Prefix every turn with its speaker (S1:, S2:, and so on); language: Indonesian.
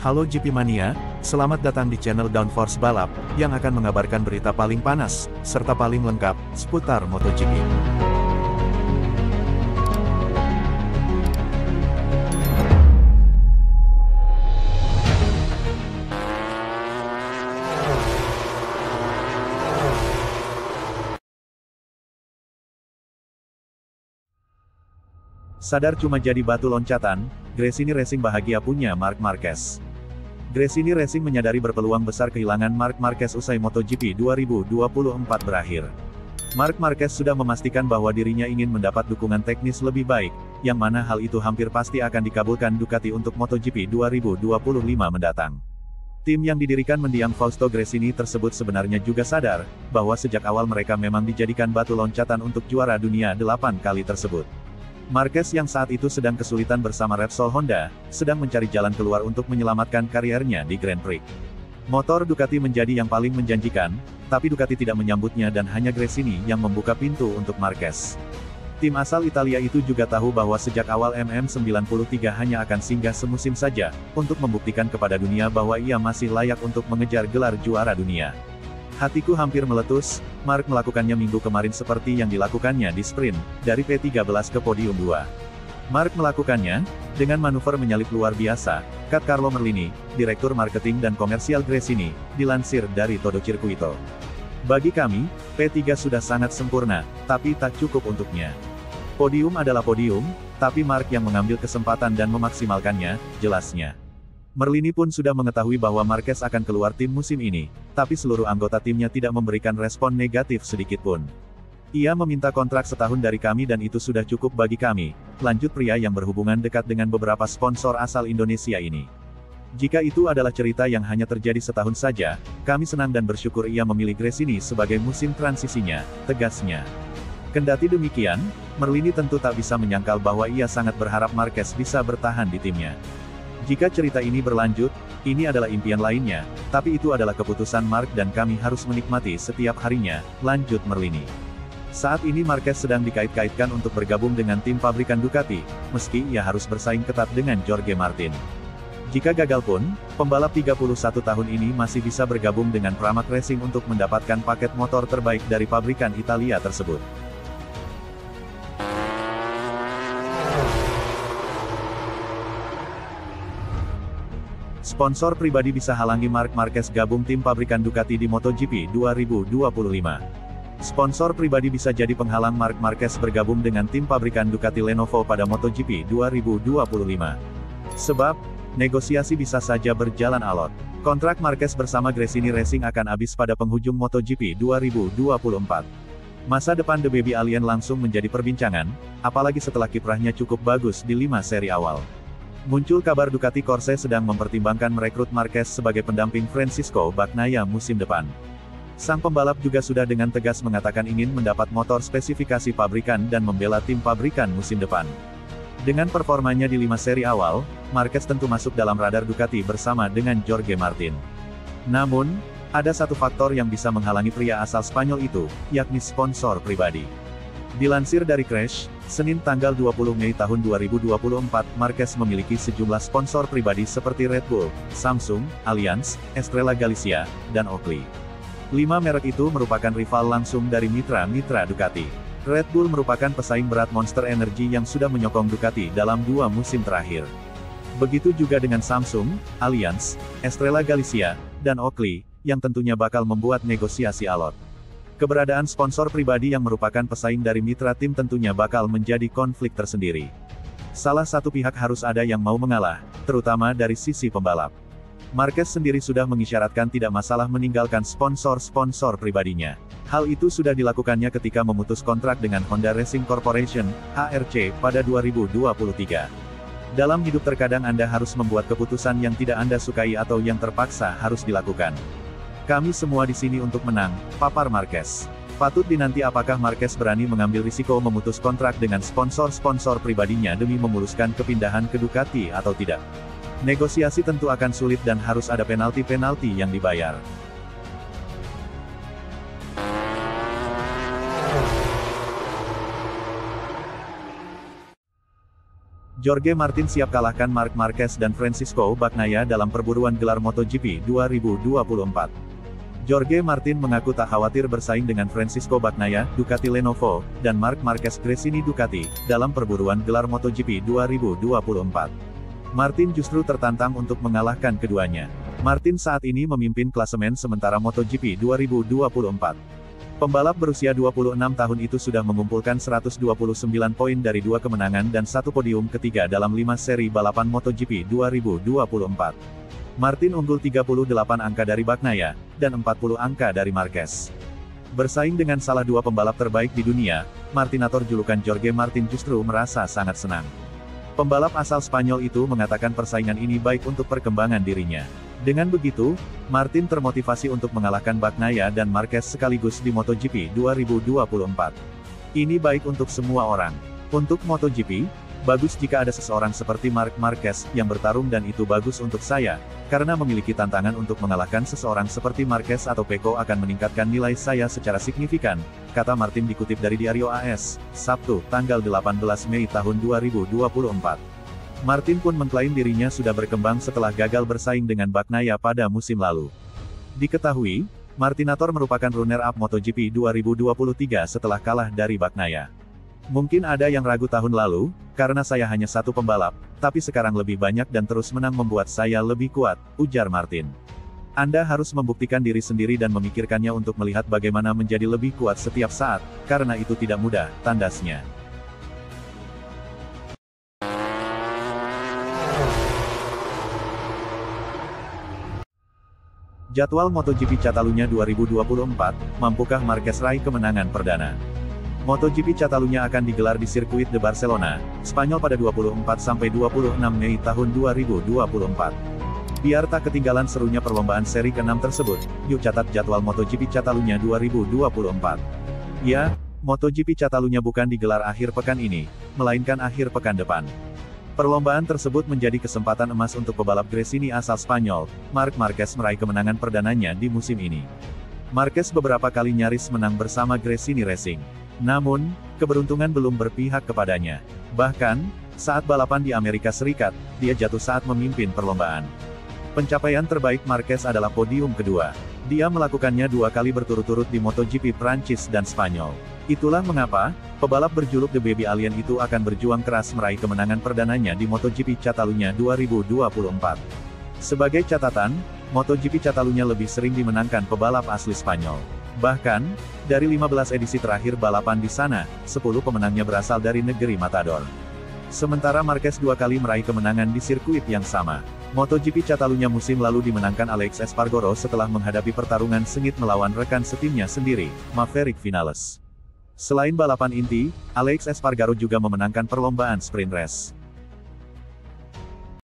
S1: Halo GP Mania, selamat datang di channel Downforce Balap, yang akan mengabarkan berita paling panas, serta paling lengkap, seputar MotoGP. Sadar cuma jadi batu loncatan, Gresini Racing bahagia punya Marc Marquez. Gresini Racing menyadari berpeluang besar kehilangan Marc Marquez usai MotoGP 2024 berakhir. Marc Marquez sudah memastikan bahwa dirinya ingin mendapat dukungan teknis lebih baik, yang mana hal itu hampir pasti akan dikabulkan Ducati untuk MotoGP 2025 mendatang. Tim yang didirikan mendiang Fausto Gresini tersebut sebenarnya juga sadar, bahwa sejak awal mereka memang dijadikan batu loncatan untuk juara dunia 8 kali tersebut. Marquez yang saat itu sedang kesulitan bersama Repsol Honda, sedang mencari jalan keluar untuk menyelamatkan kariernya di Grand Prix. Motor Ducati menjadi yang paling menjanjikan, tapi Ducati tidak menyambutnya dan hanya Gresini yang membuka pintu untuk Marquez. Tim asal Italia itu juga tahu bahwa sejak awal MM93 hanya akan singgah semusim saja, untuk membuktikan kepada dunia bahwa ia masih layak untuk mengejar gelar juara dunia. Hatiku hampir meletus, Marc melakukannya minggu kemarin seperti yang dilakukannya di sprint, dari P13 ke podium 2. Marc melakukannya, dengan manuver menyalip luar biasa, kata Carlo Merlini, Direktur Marketing dan Komersial Gresini, dilansir dari Todo Circuito. Bagi kami, P3 sudah sangat sempurna, tapi tak cukup untuknya. Podium adalah podium, tapi Marc yang mengambil kesempatan dan memaksimalkannya, jelasnya. Merlini pun sudah mengetahui bahwa Marquez akan keluar tim musim ini, tapi seluruh anggota timnya tidak memberikan respon negatif sedikit pun. Ia meminta kontrak setahun dari kami dan itu sudah cukup bagi kami, lanjut pria yang berhubungan dekat dengan beberapa sponsor asal Indonesia ini. Jika itu adalah cerita yang hanya terjadi setahun saja, kami senang dan bersyukur ia memilih Gresini sebagai musim transisinya, tegasnya. Kendati demikian, Merlini tentu tak bisa menyangkal bahwa ia sangat berharap Marquez bisa bertahan di timnya. Jika cerita ini berlanjut, ini adalah impian lainnya, tapi itu adalah keputusan Marc dan kami harus menikmati setiap harinya, lanjut Merlini. Saat ini Marquez sedang dikait-kaitkan untuk bergabung dengan tim pabrikan Ducati, meski ia harus bersaing ketat dengan Jorge Martin. Jika gagal pun, pembalap 31 tahun ini masih bisa bergabung dengan Pramac Racing untuk mendapatkan paket motor terbaik dari pabrikan Italia tersebut. Sponsor pribadi bisa halangi Marc Marquez gabung tim pabrikan Ducati di MotoGP 2025. Sponsor pribadi bisa jadi penghalang Marc Marquez bergabung dengan tim pabrikan Ducati Lenovo pada MotoGP 2025. Sebab, negosiasi bisa saja berjalan alot. Kontrak Marquez bersama Gresini Racing akan habis pada penghujung MotoGP 2024. Masa depan The Baby Alien langsung menjadi perbincangan, apalagi setelah kiprahnya cukup bagus di 5 seri awal. Muncul kabar Ducati Corse sedang mempertimbangkan merekrut Marquez sebagai pendamping Francisco Bagnaia musim depan. Sang pembalap juga sudah dengan tegas mengatakan ingin mendapat motor spesifikasi pabrikan dan membela tim pabrikan musim depan. Dengan performanya di 5 seri awal, Marquez tentu masuk dalam radar Ducati bersama dengan Jorge Martin. Namun, ada satu faktor yang bisa menghalangi pria asal Spanyol itu, yakni sponsor pribadi. Dilansir dari Crash, Senin tanggal 20 Mei tahun 2024, Marquez memiliki sejumlah sponsor pribadi seperti Red Bull, Samsung, Allianz, Estrella Galicia, dan Oakley. 5 merek itu merupakan rival langsung dari mitra-mitra Ducati. Red Bull merupakan pesaing berat Monster Energy yang sudah menyokong Ducati dalam 2 musim terakhir. Begitu juga dengan Samsung, Allianz, Estrella Galicia, dan Oakley, yang tentunya bakal membuat negosiasi alot. Keberadaan sponsor pribadi yang merupakan pesaing dari mitra tim tentunya bakal menjadi konflik tersendiri. Salah satu pihak harus ada yang mau mengalah, terutama dari sisi pembalap. Marquez sendiri sudah mengisyaratkan tidak masalah meninggalkan sponsor-sponsor pribadinya. Hal itu sudah dilakukannya ketika memutus kontrak dengan Honda Racing Corporation, HRC, pada 2023. Dalam hidup terkadang Anda harus membuat keputusan yang tidak Anda sukai atau yang terpaksa harus dilakukan. Kami semua di sini untuk menang, papar Marquez. Patut dinanti apakah Marquez berani mengambil risiko memutus kontrak dengan sponsor-sponsor pribadinya demi memuluskan kepindahan ke Ducati atau tidak. Negosiasi tentu akan sulit dan harus ada penalti-penalti yang dibayar. Jorge Martin siap kalahkan Marc Marquez dan Francisco Bagnaia dalam perburuan gelar MotoGP 2024. Jorge Martin mengaku tak khawatir bersaing dengan Francisco Bagnaia, Ducati Lenovo, dan Marc Marquez Gresini Ducati, dalam perburuan gelar MotoGP 2024. Martin justru tertantang untuk mengalahkan keduanya. Martin saat ini memimpin klasemen sementara MotoGP 2024. Pembalap berusia 26 tahun itu sudah mengumpulkan 129 poin dari 2 kemenangan dan 1 podium ketiga dalam 5 seri balapan MotoGP 2024. Martin unggul 38 angka dari Bagnaia, dan 40 angka dari Marquez. Bersaing dengan salah 2 pembalap terbaik di dunia, Martinator julukan Jorge Martin justru merasa sangat senang. Pembalap asal Spanyol itu mengatakan persaingan ini baik untuk perkembangan dirinya. Dengan begitu, Martin termotivasi untuk mengalahkan Bagnaia dan Marquez sekaligus di MotoGP 2024. Ini baik untuk semua orang. Untuk MotoGP, bagus jika ada seseorang seperti Marc Marquez yang bertarung dan itu bagus untuk saya, karena memiliki tantangan untuk mengalahkan seseorang seperti Marquez atau Pecco akan meningkatkan nilai saya secara signifikan, kata Martin dikutip dari Diario AS, Sabtu, tanggal 18 Mei tahun 2024. Martin pun mengklaim dirinya sudah berkembang setelah gagal bersaing dengan Bagnaia pada musim lalu. Diketahui, Martinator merupakan runner-up MotoGP 2023 setelah kalah dari Bagnaia. Mungkin ada yang ragu tahun lalu, karena saya hanya satu pembalap, tapi sekarang lebih banyak dan terus menang membuat saya lebih kuat, ujar Martin. Anda harus membuktikan diri sendiri dan memikirkannya untuk melihat bagaimana menjadi lebih kuat setiap saat, karena itu tidak mudah, tandasnya. Jadwal MotoGP Catalunya 2024, mampukah Marquez raih kemenangan perdana? MotoGP Catalunya akan digelar di sirkuit de Barcelona, Spanyol pada 24–26 Mei tahun 2024. Biar tak ketinggalan serunya perlombaan seri ke-6 tersebut, yuk catat jadwal MotoGP Catalunya 2024. Ya, MotoGP Catalunya bukan digelar akhir pekan ini, melainkan akhir pekan depan. Perlombaan tersebut menjadi kesempatan emas untuk pebalap Gresini asal Spanyol, Marc Marquez meraih kemenangan perdananya di musim ini. Marquez beberapa kali nyaris menang bersama Gresini Racing. Namun, keberuntungan belum berpihak kepadanya. Bahkan, saat balapan di Amerika Serikat, dia jatuh saat memimpin perlombaan. Pencapaian terbaik Marquez adalah podium kedua. Dia melakukannya 2 kali berturut-turut di MotoGP Prancis dan Spanyol. Itulah mengapa, pebalap berjuluk The Baby Alien itu akan berjuang keras meraih kemenangan perdananya di MotoGP Catalunya 2024. Sebagai catatan, MotoGP Catalunya lebih sering dimenangkan pebalap asli Spanyol. Bahkan, dari 15 edisi terakhir balapan di sana, 10 pemenangnya berasal dari negeri Matador. Sementara Marquez 2 kali meraih kemenangan di sirkuit yang sama. MotoGP Catalunya musim lalu dimenangkan Alex Espargaro setelah menghadapi pertarungan sengit melawan rekan setimnya sendiri, Maverick Vinales. Selain balapan inti, Alex Espargaro juga memenangkan perlombaan sprint race.